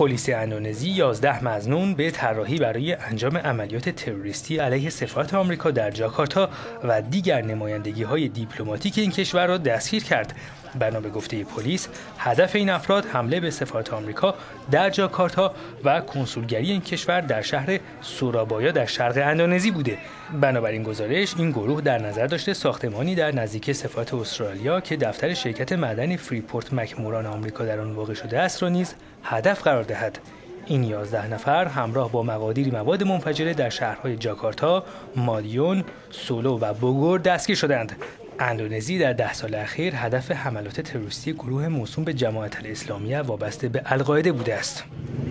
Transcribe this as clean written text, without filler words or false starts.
پلیس اندونزی 11 مظنون به طراحی برای انجام عملیات تروریستی علیه سفارت آمریکا در جاکارتا و دیگر نمایندگی‌های دیپلماتیک این کشور را دستگیر کرد. بنا به گفته پلیس، هدف این افراد حمله به سفارت آمریکا در جاکارتا و کنسولگری این کشور در شهر سورابایا در شرق اندونزی بوده. بنابراین گزارش این گروه در نظر داشته ساختمانی در نزدیکی سفارت استرالیا که دفتر شرکت معدنی فریپورت مکموران آمریکا در آن واقع شده است را نیز هدف قرار دهد. این 11 نفر همراه با مقادیری مواد منفجره در شهرهای جاکارتا، مادیون، سولو و بوگور دستگیر شدند. اندونزی در 10 سال اخیر هدف حملات تروریستی گروه موسوم به جماعت الاسلامیه وابسته به القاعده بوده است.